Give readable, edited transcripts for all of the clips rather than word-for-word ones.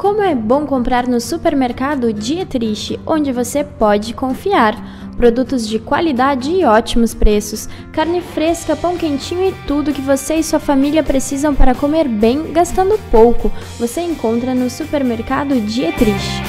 Como é bom comprar no supermercado Dietrich, onde você pode confiar. Produtos de qualidade e ótimos preços, carne fresca, pão quentinho e tudo que você e sua família precisam para comer bem, gastando pouco. Você encontra no supermercado Dietrich.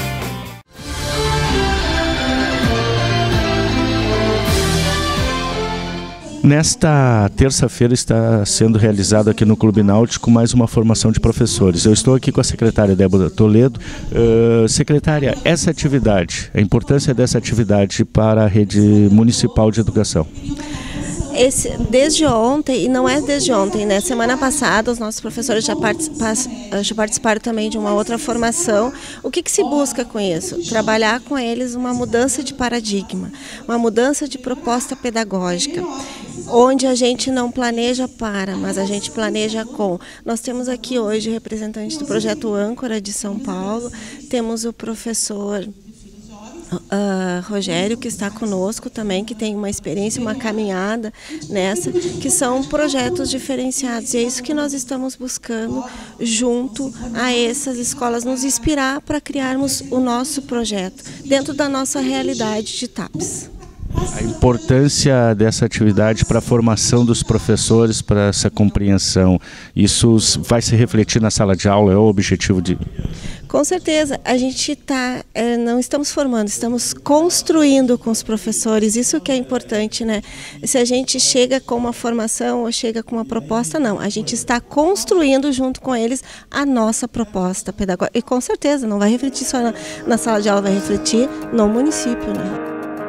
Nesta terça-feira está sendo realizado aqui no Clube Náutico mais uma formação de professores. Eu estou aqui com a secretária Débora Toledo. Secretária, essa atividade, a importância dessa atividade para a rede municipal de educação? Desde ontem, e não é desde ontem, né? Semana passada os nossos professores já participaram também de uma outra formação. O que se busca com isso? Trabalhar com eles uma mudança de paradigma, uma mudança de proposta pedagógica, onde a gente não planeja para, mas a gente planeja com. Nós temos aqui hoje o representante do projeto Âncora de São Paulo, temos o professor Rogério, que está conosco também, que tem uma experiência, uma caminhada nessa, que são projetos diferenciados. E é isso que nós estamos buscando junto a essas escolas, nos inspirar para criarmos o nosso projeto dentro da nossa realidade de TAPS. A importância dessa atividade para a formação dos professores, para essa compreensão, isso vai se refletir na sala de aula, é o objetivo de... Com certeza, a gente não estamos formando, estamos construindo com os professores, isso que é importante, né? Se a gente chega com uma formação ou chega com uma proposta, não, a gente está construindo junto com eles a nossa proposta pedagógica, e com certeza não vai refletir só na sala de aula, vai refletir no município, né?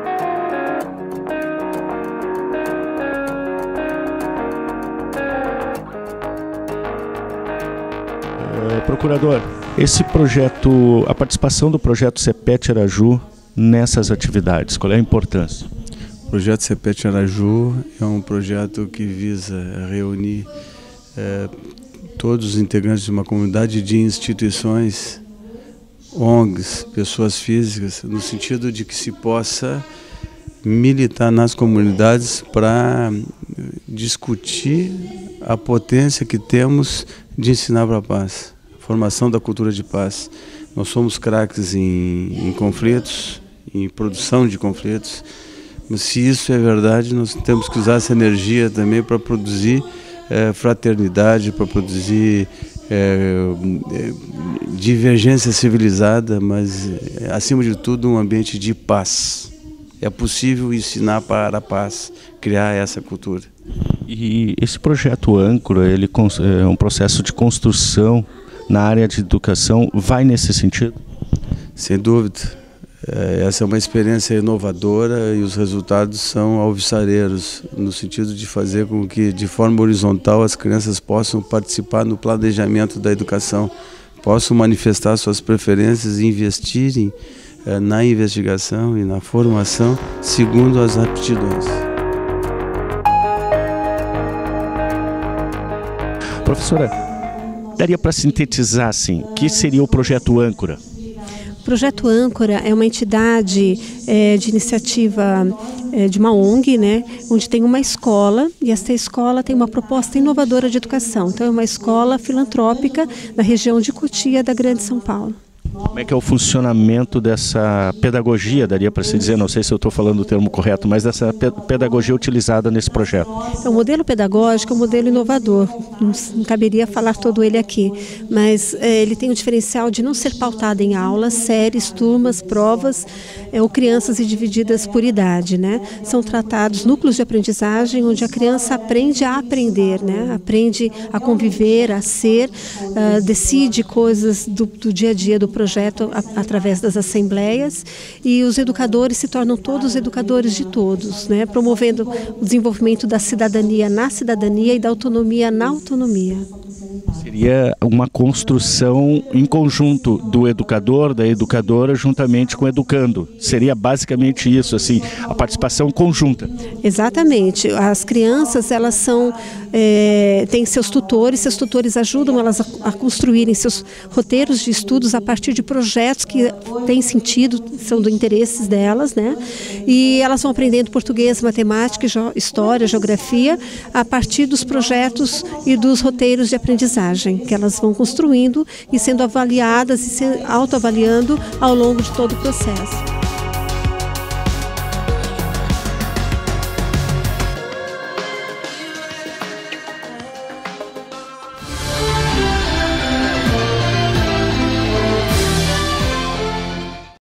Procurador, esse projeto, a participação do projeto CEPET Araju nessas atividades, qual é a importância? O projeto CEPET Araju é um projeto que visa reunir todos os integrantes de uma comunidade de instituições, ONGs, pessoas físicas, no sentido de que se possa militar nas comunidades para discutir a potência que temos de ensinar para a paz. Formação da cultura de paz. Nós somos craques em conflitos, em produção de conflitos, mas se isso é verdade, nós temos que usar essa energia também para produzir fraternidade, para produzir divergência civilizada, mas acima de tudo um ambiente de paz. É possível ensinar para a paz, criar essa cultura. E esse projeto Âncora, ele é um processo de construção na área de educação, vai nesse sentido? Sem dúvida. Essa é uma experiência inovadora e os resultados são alvissareiros, no sentido de fazer com que, de forma horizontal, as crianças possam participar no planejamento da educação, possam manifestar suas preferências e investirem na investigação e na formação segundo as aptidões. Professora, daria para sintetizar assim, o que seria o projeto Âncora? O projeto Âncora é uma entidade de iniciativa de uma ONG, né, onde tem uma escola e essa escola tem uma proposta inovadora de educação. Então é uma escola filantrópica na região de Cotia, da Grande São Paulo. Como é que é o funcionamento dessa pedagogia, daria para se dizer, não sei se eu estou falando o termo correto, mas dessa pedagogia utilizada nesse projeto? O modelo pedagógico é um modelo inovador, não caberia falar todo ele aqui, mas ele tem o diferencial de não ser pautado em aulas, séries, turmas, provas ou crianças divididas por idade, né? São tratados núcleos de aprendizagem onde a criança aprende a aprender, né? Aprende a conviver, a ser, decide coisas do dia a dia do projeto através das assembleias e os educadores se tornam todos educadores de todos, né? Promovendo o desenvolvimento da cidadania na cidadania e da autonomia na autonomia. Seria uma construção em conjunto do educador, da educadora, juntamente com o educando. Seria basicamente isso, assim, a participação conjunta. Exatamente. As crianças, elas são têm seus tutores ajudam elas a construírem seus roteiros de estudos a partir de projetos que têm sentido, são do interesse delas, né? E elas vão aprendendo português, matemática, história, geografia, a partir dos projetos e dos roteiros de aprendizagem que elas vão construindo e sendo avaliadas e se autoavaliando ao longo de todo o processo.